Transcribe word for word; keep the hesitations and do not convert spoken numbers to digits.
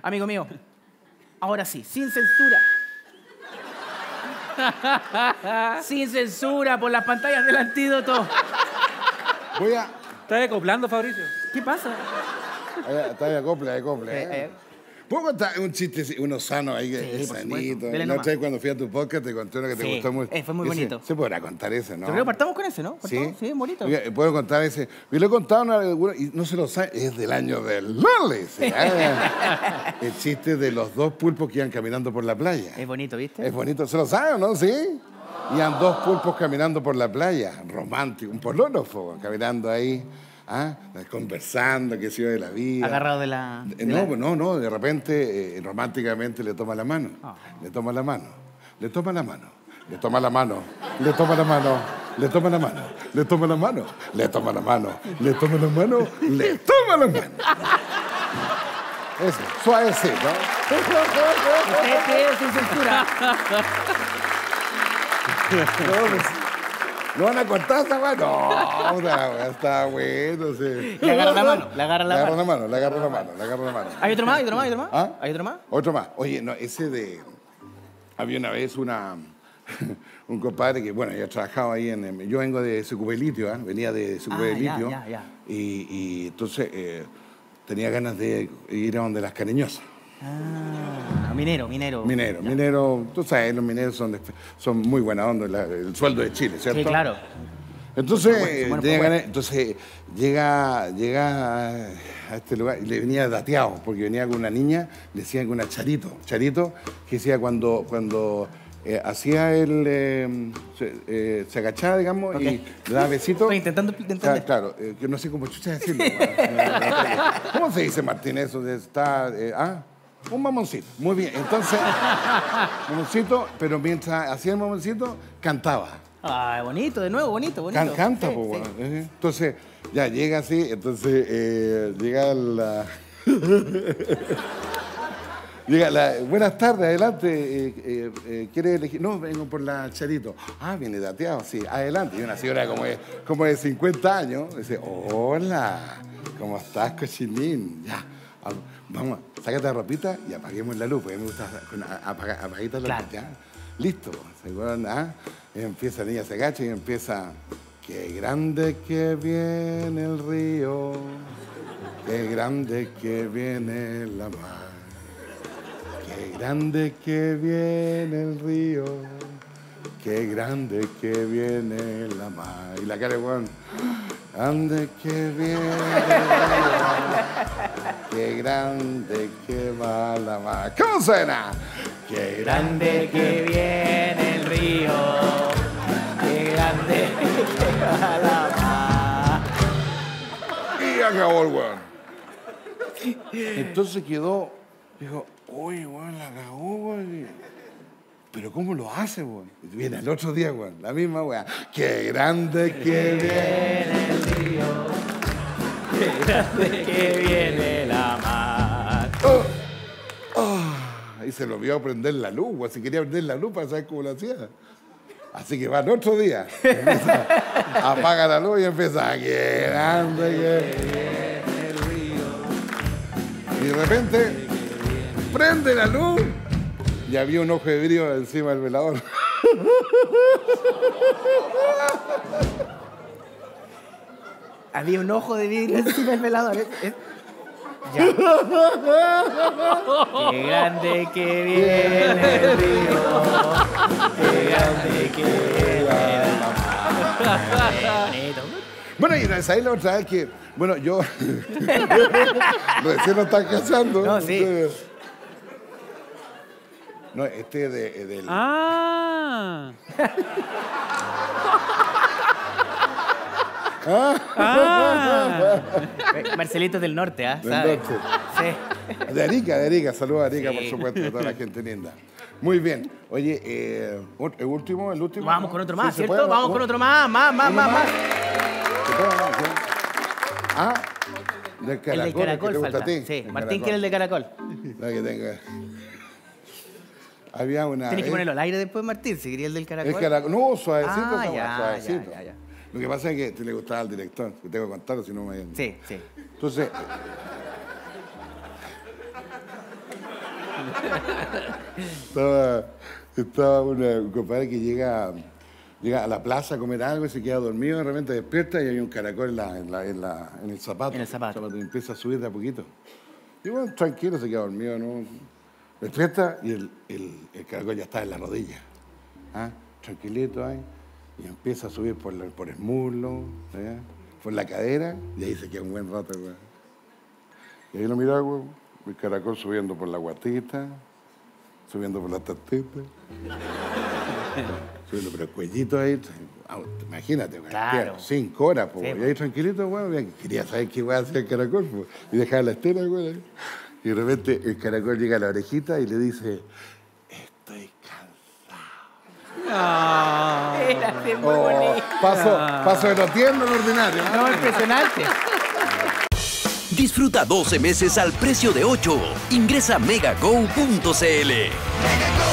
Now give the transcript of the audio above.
Amigo mío, ahora sí, sin censura. Sin censura, por las pantallas del antídoto. Voy a... ¿Estás acoplando, Fabricio? ¿Qué pasa? Está de acople, de acople. Eh, ¿eh? eh. ¿Puedo contar un chiste, uno sano ahí, que Sí, es por sanito? supuesto. Dele La nomás. otra vez cuando fui a tu podcast te conté uno que te Sí, gustó mucho. eh, fue muy Ese- bonito. Se podrá contar ese, ¿no? Yo creo que partamos con ese, ¿no? Sí, ¿Partamos? Sí, bonito. Oiga, puedo contar ese. Yo lo he contado una vez, y no se lo sabe, es del año del Lole. ¿sí? El chiste de los dos pulpos que iban caminando por la playa. Es bonito, ¿viste? Es bonito, ¿se lo sabe o no? Sí. Iban dos pulpos caminando por la playa, romántico, un pológrafo, caminando ahí, ¿ah? Conversando, qué sé yo, de la vida. Agarrado de la... Eh, de No, la- no, no, de repente, eh, románticamente le toma la mano. Ah. Le toma la mano. Le toma la mano. Le toma la mano. Le toma la mano. Le toma la mano. Le toma la mano. Le toma la mano. Le toma la mano. Le toma la mano. Eso, suavecito. Usted pide sin censura. No, pues, ¿no van a cortar esa mano? No, está, está bueno, sí. Le agarra la mano, le agarra la Le agarra mano. la mano, le agarra la mano, le agarra la mano. ¿Hay otro más? ¿Hay otro más? ¿Hay otro más? ¿Ah? ¿Hay otro más? Otro más. Oye, no, ese de... Había una vez una... un compadre que, bueno, yo trabajaba ahí en... en- Yo vengo de Sucupelitio, ¿eh? Venía de Sucupelitio. Ah, ya, ya, ya. Y, y entonces eh, tenía ganas de ir a donde las cariñosas. Ah, minero, minero. Minero, minero, tú sabes, los mineros son, de- son muy buena onda, la- el sueldo de Chile, ¿cierto? Sí, claro. Entonces, Son buenos, son buenos, tenía son ganas- entonces llega, llega a este lugar y le venía dateado, porque venía con una niña, le decían que una charito, charito, que decía cuando, cuando eh, hacía el, eh, se, eh, se agachaba, digamos, Ok. y le daba besitos. Estoy intentando entender. Claro, claro, eh, que no sé cómo chucha decirlo. ¿Cómo se dice, Martín, eso de estar, eh, ah? Un mamoncito, muy bien. Entonces, mamoncito, pero mientras hacía el mamoncito, cantaba. Ah, bonito, de nuevo, bonito, bonito. Can- canta, Sí, po, sí. weón. Eh, Entonces, ya llega así, entonces eh, llega la. llega la. Buenas tardes, adelante. eh, eh, eh, ¿Quiere elegir? No, vengo por la Charito. Ah, viene dateado, sí, adelante. Y una señora como de, como de cincuenta años dice: Hola, ¿cómo estás, cochilín? Ya, ah, vamos, sácate la ropita y apaguemos la luz, porque a mí me gusta con a- apaga- apagadita la Claro. luz, ¿ya? Listo, se acuerdan, ¿ah? Y empieza la niña, se agacha y empieza. Qué grande que viene el río, qué grande que viene la mar, qué grande que viene el río, qué grande que viene la mar. Y la cara de Juan, grande que viene el río, qué grande que va la mar. ¿Cómo suena? Qué Grande que viene el río, qué grande que va la mar. Y acabó el weón. Entonces quedó, dijo, oye, weón, la cagó, weón. Pero ¿cómo lo hace, weón? Y viene el otro día, weón, la misma weón. Qué grande que viene. Viene el río, qué grande que viene la mar. Oh, oh. Y se lo vio prender la luz, weón. Si quería prender la luz para saber cómo lo hacía. Así que va el otro día. Empieza, apaga la luz y empieza, qué grande que viene el río. Y de repente, prende la luz y había un ojo de brillo encima del velador. Había un ojo de vidrio encima del velador. ¿eh? ¿eh? Ya. Qué grande que viene el río, qué grande que viene la mar. Bonito. Bueno, y ¿sabes la otra vez que, bueno, yo recién lo están cachando. No, sí. Ustedes. No, este de, del... Ah. Ah. Marcelito del Norte, ¿ah? Del ¿Sabe? norte. Sí. De Arica, de Arica. Saludos a Arica, Sí. por supuesto, a toda la gente linda. Muy bien. Oye, eh, ¿el último? ¿El último? Vamos con otro más, Sí, ¿se ¿cierto? puede? Vamos con otro más, más, más, ¿Uno más, más. ¿Se puede? Sí. Ah, del caracol. El del que caracol te gusta falta. a ti. Sí, El Martín caracol. quiere el de caracol. No, que tenga. Había una. Tienes que vez- ponerlo al aire después, Martín, si quería el del caracol. El caracol. No, suavecito, Ah, esa ya, weá, suavecito. ya, ya, ya. Lo que pasa es que te le gustaba al director, que tengo que contarlo, si no me. Sí, sí. Entonces. estaba, estaba una, un compadre que llega, llega a la plaza a comer algo y se queda dormido, de repente despierta y hay un caracol en, la, en, la, en, la, en el zapato. En el zapato. Y empieza a subir de a poquito. Y bueno, tranquilo, se queda dormido, ¿no? Despierta y el, el, el caracol ya está en la rodilla. ¿Ah? Tranquilito ahí. Y empieza a subir por, la, por el muslo, ¿eh? Por la cadera, y ahí se queda un buen rato, güey. Y ahí lo mira, güey, el caracol subiendo por la guatita, subiendo por la tatita, subiendo por el cuellito ahí. Imagínate, güey. Claro. Cinco horas, pues. Sí, y ahí tranquilito, güey, quería saber qué güey hacía el caracol, pues. Y dejaba la estera, güey. Y de repente el caracol llega a la orejita y le dice, estoy cansado. No. Era muy Oh, bonito. paso, paso de lo tierno al ordinario. ¿no? No, impresionante. Disfruta doce meses al precio de ocho. Ingresa a megago punto cl.